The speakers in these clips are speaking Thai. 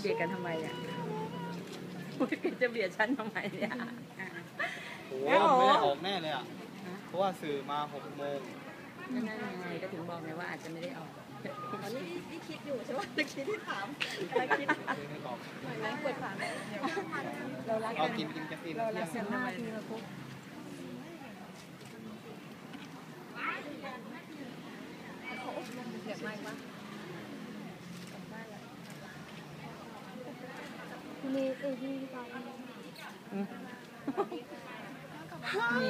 บียดกันทำไมเนี่ยจะเบียดฉันทำไมเนี่ยโอ้ไม่ได้ออกแน่เลยอ่ะเพราะว่าสื่อมา6 โมงนั่นไงก็ถึงบอกไงว่าอาจจะไม่ได้ออกนี่คิดอยู่ใช่ไหมคิดที่ถามอะไรคิดไม่ออกไหนเปิดฝาเรารักกันกินกาแฟเรารักกันทำไมเดี๋ยวไม่ปะมีที่ตอนนี่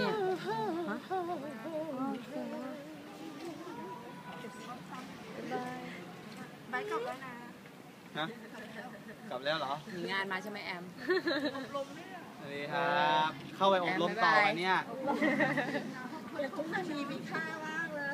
ไปกลับแล้วนะฮะกลับแล้วเหรอมีงานมาใช่ไหมแอมสวัสดีครับเข้าไปอบรมต่อเนี่ยเดี๋ยวคุณมีค่ามากเลย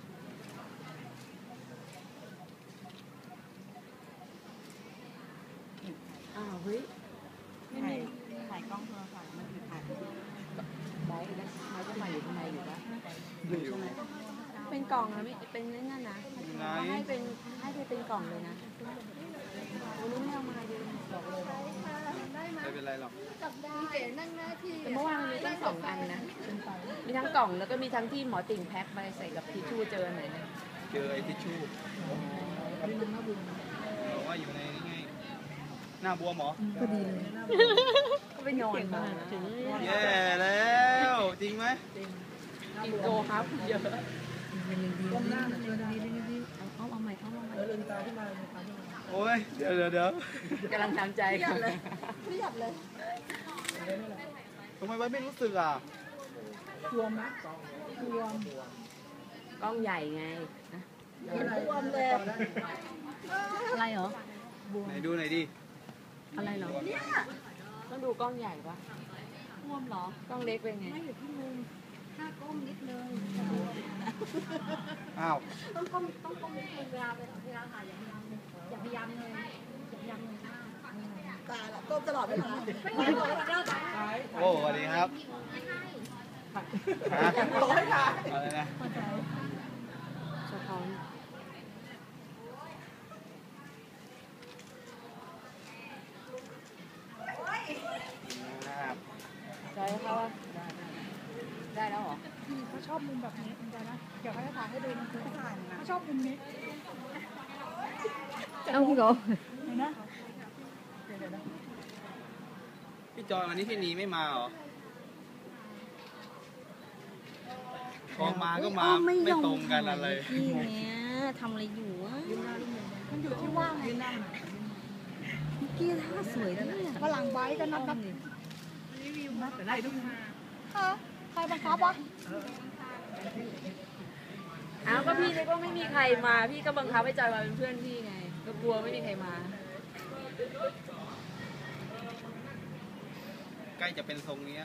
เฮ้ยไม่มีถ่ายกล้องโทรศัพท์มันถือถ่ายไว้นะเขาจะมาอยู่ข้างในอยู่ปะอยู่ใช่ไหมเป็นกล่องนะไม่เป็นนั่นนะให้เป็นกล่องเลยนะวันนี้ไม่เอามาดูบอกเลยไม่เป็นไรหรอกจับได้เก๋นั่งหน้าที่แต่เมื่อวานมีตั้ง2 อันนะมีทั้งกล่องแล้วก็มีทั้งที่หมอติ่งแพ็คไปใส่กับทิชชู่เจอไหนนะเจอไอ้ทิชชู่บอกว่าอยู่ในนี่ไงหน้าบวมหมอพอดีเลยก็ไปนอนมาแย่แล้วจริงไหมกินโกฮับเยอะก้มหน้าหน่อยดีเอาใหม่ลืมตาขึ้นมาโอ้ยเดี๋ยวกำลังทำใจเครียดเลยทำไมไม่รู้สึกอ่ะบวมไหมบวมกล้องใหญ่ไงบวมเลยอะไรเหรอไหนดูหน่อยดิอะไรเหรอเนี่ยต้องดูกล้องใหญ่ปะบวมเหรอกล้องเล็กเป็นไงไม่อยู่ที่มุมถ้าก้มนิดนึงอ้าวต้องก้มนิดนึงเวลาถ่ายอย่าพยายามเลยตาละก้มตลอดเวลาไม่ไหวหรอกโอ้สวัสดีครับอะไรนะสะท้อนได้เขาได้แล้วเหรอเขาชอบมุมแบบนี้เหมือนกันนะเดี๋ยวเขาจะถ่ายให้ดูมันคือเขาชอบมุมนี้เอาพี่โกเห็นไหมพี่จอยวันนี้พี่นีไม่มาเหรอพอมาก็มาไม่ตรงกันอะไรพี่เนี่ยทำอะไรอยู่อ่ะมันอยู่ที่ว่างไงพี่ท่าสวยด้วยฝรั่งไว้ก็นับรีวิวนะแต่ได้ทุกมาใครบังคับวะอ้าวก็พี่เลยก็ไม่มีใครมาพี่ก็บังคับให้จอยมาเป็นเพื่อนพี่ไงก็กลัวไม่มีใครมาใกล้จะเป็นทรงนี้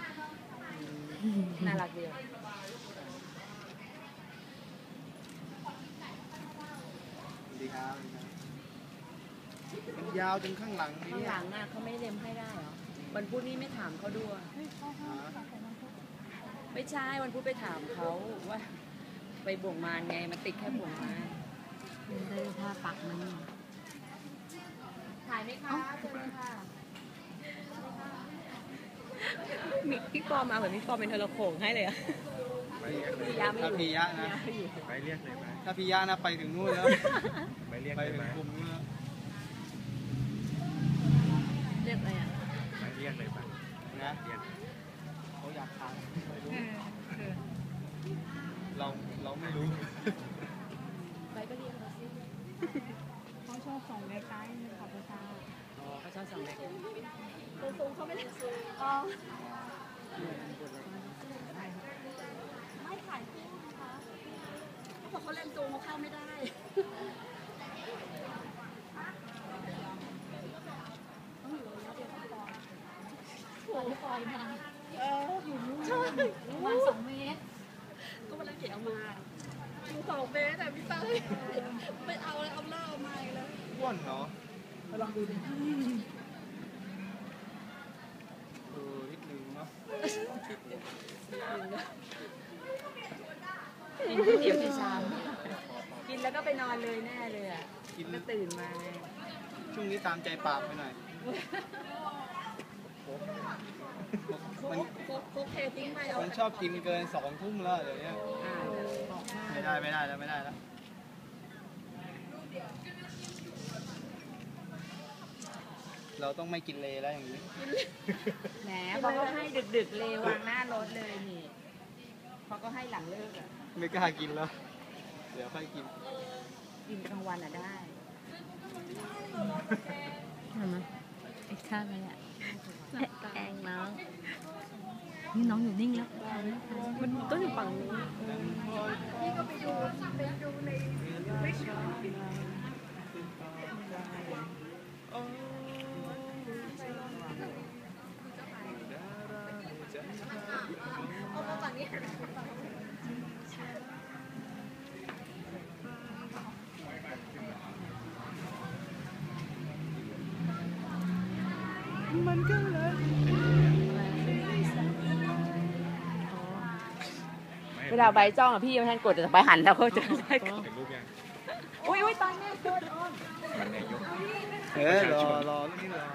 น่ารักดีดีครับมันยาวจนข้างหลังข้างหลังเขาไม่เล็มให้ได้เหรอวันพุธนี้ไม่ถามเขาด้วยไม่ใช่วันพุธไปถามเขาว่าไปบ่วงมารไงมันติดแค่บ่วงมารได้ท่าปักมันถ่ายไหมคะเจอเลยค่ะพี่ปอมาเหมือนพี่ปอเป็นเทเลโขงให้เลยอะถ้าพี่ยะนะไปเรียกเลยไหมถ้าพี่ยะนะไปถึงนู่นแล้วไปเรียกไปเลยไหมถึงกลุ่มนู้นแล้วเรียกอะไรอ่ะไปเรียกเลยไหมนะเขาอยากทานเราไม่รู้ไปก็เรียกมาสิเขาชอบส่งในไกด์ในขับประชาเขาชอบส่งในไกด์ตัวซูมเขาไม่ได้ซูมไม่ถ่ายคู่นะคะเขาบอกเขาเล่นซูมเขาเข้าไม่ได้โอ้ยปล่อยมาอยู่นู่นมา2 เมตรก็มาเล่นเกี่ยวมาอยู่2 เมตรแต่พี่เต้ยไปเอาอะไรเอาเหล้ามาอีกแล้วอ้วนเหรอลองดูดินิดนึงเนาะกินที่เดียวที่ชามกินแล้วก็ไปนอนเลยแน่เลยอ่ะกินแล้วตื่นมาช่วงนี้ตามใจปากไปหน่อยมันโคกเททิ้งไปเอามันชอบกินเกิน2 ทุ่มแล้วเดี๋ยวนี้ไม่ได้แล้วเราต้องไม่กินเลแล้วอย่างนี้แหมพอเขาให้ดึกๆเลยวางหน้ารถเลยนี่พอก็ให้หลังเลิกอ่ะไม่กล้ากินแล้ว เดี๋ยวค่อยกินกินกลางวันอ่ะได้เห็นไหมไอ้ข้างนี้อ่ะแองน้องนี่น้องอยู่นิ่งแล้วมันต้องอยู่ฝั่งนี้พี่ก็ไปดูในไม่ใช่เอามาฝั่งนี้มันก็เลยเวลาใบจ้องอ่ะพี่ยังไม่ทันกดแต่ใบหันแล้วก็จะได้เห็นรูปยังอุ้ยตายแม่โดนอ้อมมันนายกรอลูกนี้รอ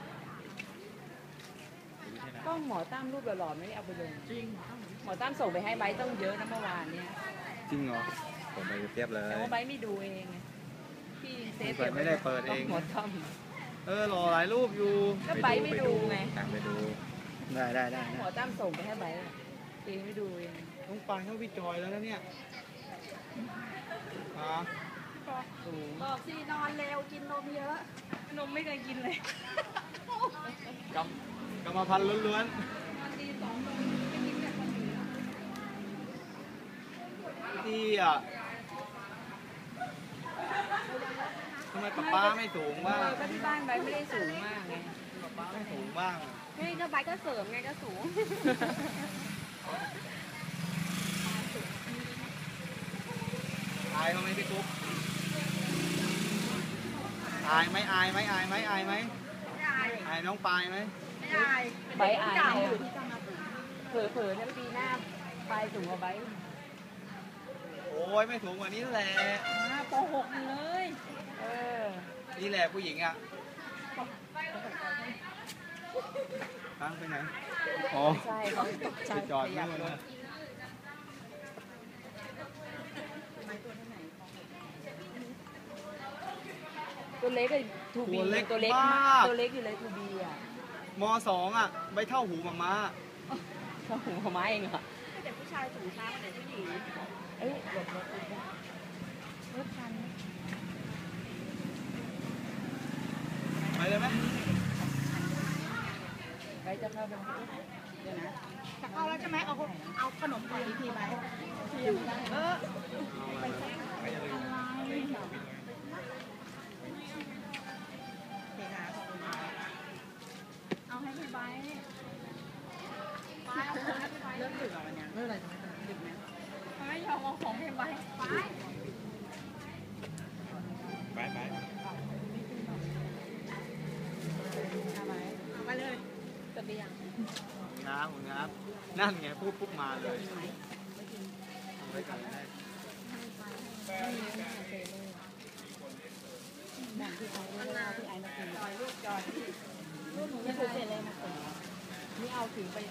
ก็หมอตั้มรูปหล่อๆไม่ได้เอาไปลงจริงหมอตั้มส่งไปให้ใบต้องเยอะนะเมื่อวานเนี่ยจริงเหรอผมไปเทียบเลยแต่ว่าใบไม่ดูเองไงพี่เซฟไม่ได้เปิดเองหมอตั้มรอหลายรูปอยู่ก็ใบไม่ดูไงตามไปดูได้หมอตั้มส่งไปให้ใบเองไม่ดูเองน้องปานเข้าพี่จอยแล้วนะเนี่ยอ่ะบอกสินอนเร็วกินนมเยอะนมไม่เคยกินเลยกรรมพันธุ์ล้วนๆที่อ่ะทำไมป๊าไม่สูงบ้างก็ที่บ้านใบไม่ได้สูงมากไงป๊าไม่สูงบ้างเฮ้ยก็ใบก็เสริมไงก็สูงอายเขาไหมพี่กุ๊กอายไหมอายน้องปายไหมใบอายเผลอๆเนี่ยปีหน้าใบสูงกว่าใบโอ้ยไม่สูงกว่านี้แหละป .6 เลยนี่แหละผู้หญิงอ่ะตั้งไปไหนอ๋อใช่เขาตกใจไปจอดนู่นนะตัวเล็กเลยทูบีตัวเล็กอยู่เลยทูบีอ่ะม.2 อ่ะใบเท่าหูมาม่าเขาหูเขาไม้เองเหรอแต่ผู้ชายสูงช้ากว่าเด็กผู้หญิงเอ้ยรถคันไปเลยไหมใบจะเข้าไปเดี๋ยวนะจะเอาแล้วใช่ไหมเอาขนมก่อนทีไหมเอาให้พี่ใบเริ่มดึกอ่ะวันนี้ไม่เป็นไรดึกไหมไม่ยอมเอาของให้ใบไปไปเอาไปเลยจะไปยังงับนั่นไงพูดปุ๊บมาเลยไปกันได้แบ่งที่เขาเวลาที่ไอ้มากินลูกจอยลูกหนูไม่เคยเสร็จเลยมาส่งนี่เอาถึงไป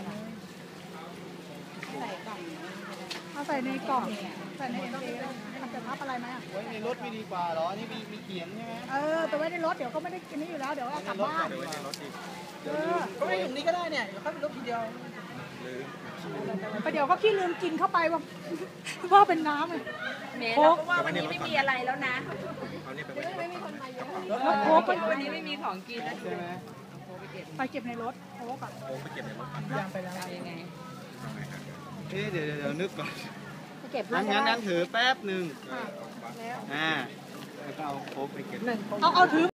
ใส่กล่องเอาใส่ในกล่องใส่ในกล่องมันจะทับอะไรไหมอ่ะไว้ในรถไม่ดีกว่าเหรอ นี่มีเขียนใช่ไหมแต่ไว้ในรถเดี๋ยวก็ไม่ได้กินนี้อยู่แล้วเดี๋ยวเอากลับบ้านเดี๋ยวไว้ในรถอีกก็ไม่ถึงนี้ก็ได้เนี่ยเดี๋ยวเข้าไปรถทีเดียวลืมประเดี๋ยวก็ขี้ลืมกินเข้าไปว่าว่าเป็นน้ำเลยเมย์เราก็ว่าวันนี้ไม่มีอะไรแล้วนะเอานี่ไปไว้ในรถโค้กวันนี้ไม่มีของกินแล้วใช่ไหมไปเก็บในรถโค้กอ่ะโอ้ไปเก็บในรถก่อนย่างไปแล้วเอายังไงเดี๋ยวนึกก่อนเก็บงั้นถือแป๊บหนึ่งแล้วก็เอาโค้กไปเก็บเอาถือ